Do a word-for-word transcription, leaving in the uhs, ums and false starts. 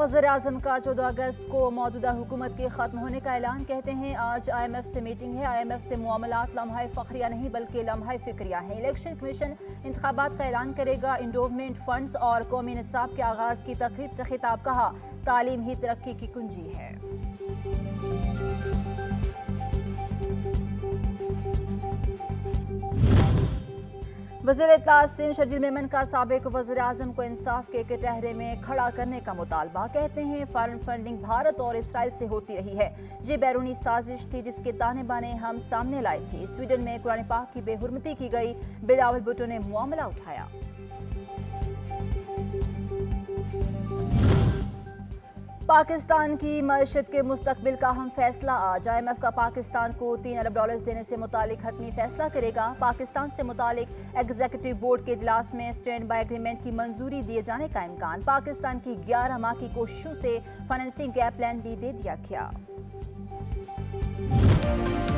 वज़ीर-ए-आज़म का चौदह अगस्त को मौजूदा हुकूमत के खत्म होने का ऐलान। कहते हैं आज आई एम एफ से मीटिंग है। आई एम एफ से मामलात लम्हा फ़ख्रिया नहीं बल्कि लम्हा फ़िक्रिया हैं। इलेक्शन कमीशन इंतखाबात का ऐलान करेगा। इंडोवमेंट फंड्स और कौमी निसाब के आगाज़ की तकरीब से खिताब। कहा तालीम ही तरक्की की कुंजी है। वज़ीर इत्तलात सिंध शर्जील मेमन का साबिक वज़ीर-ए-आज़म को इंसाफ के कटहरे में खड़ा करने का मुतालबा। कहते हैं फॉरेन फंडिंग भारत और इसराइल से होती रही है। ये बैरूनी साजिश थी जिसके ताने बाने हम सामने लाए थे। स्वीडन में कुरान पाक की बेहुरमती की गई। बिलावल भुट्टो ने मामला उठाया। पाकिस्तान की मईशत के मुस्तकबिल का अहम फैसला आज। आई एम एफ का पाकिस्तान को तीन अरब डॉलर्स देने से मुतालिक हतमी फैसला करेगा। पाकिस्तान से मुतालिक एग्जीक्यूटिव बोर्ड के इजलास में स्टैंड बाय एग्रीमेंट की मंजूरी दिए जाने का इम्कान। पाकिस्तान की ग्यारह माह की कोशिशों से फाइनेंसिंग गैप प्लान भी दे दिया गया।